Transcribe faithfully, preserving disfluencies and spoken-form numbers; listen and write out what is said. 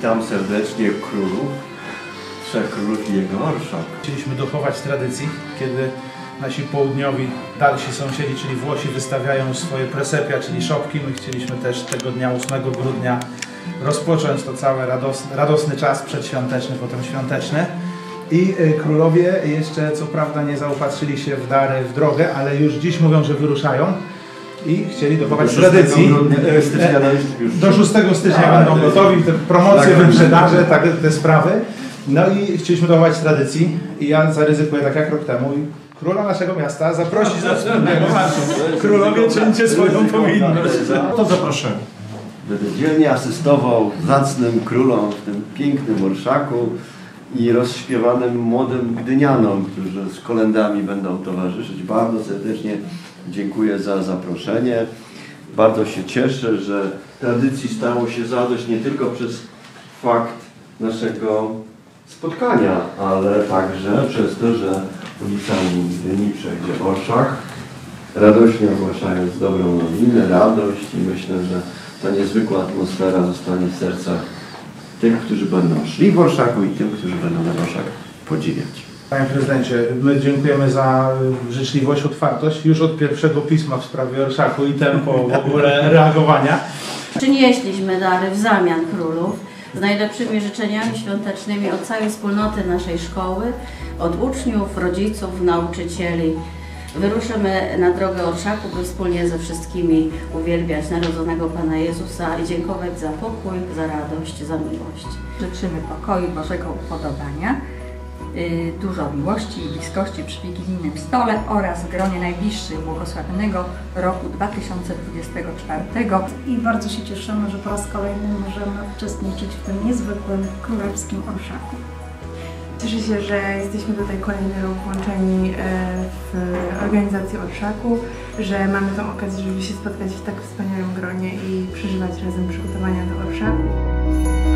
Witam serdecznie królów, trzech królów i jego orszak. Chcieliśmy dochować tradycji, kiedy nasi południowi, dalsi sąsiedzi, czyli Włosi, wystawiają swoje presepia, czyli szopki. My chcieliśmy też tego dnia ósmego grudnia rozpocząć to cały radosny, radosny czas przedświąteczny, potem świąteczny. I królowie jeszcze co prawda nie zaopatrzyli się w dary w drogę, ale już dziś mówią, że wyruszają i chcieli dochować tradycji. Do szóstego stycznia będą gotowi, te promocje, wyprzedaże, tak, te sprawy. No i chcieliśmy dochować tradycji i ja zaryzykuję tak jak rok temu i króla naszego miasta zaprosić do wspólnego marszu. Królowie, czyńcie swoją powinność. To zaproszenie. Będę dzielnie asystował zacnym królom w tym pięknym orszaku i rozśpiewanym młodym gdynianom, którzy z kolędami będą towarzyszyć. Bardzo serdecznie dziękuję za zaproszenie. Bardzo się cieszę, że tradycji stało się zadość nie tylko przez fakt naszego spotkania, ale także przez to, że ulicami Gdyni przejdzie orszak, radośnie ogłaszając dobrą nowinę, radość i myślę, że ta niezwykła atmosfera zostanie w sercach tych, którzy będą szli w orszaku i tym, którzy będą ten orszak podziwiać. Panie prezydencie, my dziękujemy za życzliwość, otwartość już od pierwszego pisma w sprawie orszaku i tempo w ogóle reagowania. Przynieśliśmy dary w zamian królów z najlepszymi życzeniami świątecznymi od całej wspólnoty naszej szkoły, od uczniów, rodziców, nauczycieli. Wyruszymy na drogę orszaku, by wspólnie ze wszystkimi uwielbiać narodzonego Pana Jezusa i dziękować za pokój, za radość, za miłość. Życzymy pokoju, Bożego upodobania, yy, dużo miłości i bliskości przy wigilijnym stole oraz w gronie najbliższych błogosławionego roku dwa tysiące dwudziestego czwartego. I bardzo się cieszymy, że po raz kolejny możemy uczestniczyć w tym niezwykłym królewskim orszaku. Cieszę się, że jesteśmy tutaj kolejny rok włączeni w organizację orszaku, że mamy tę okazję, żeby się spotkać w tak wspaniałym gronie i przeżywać razem przygotowania do orszaku.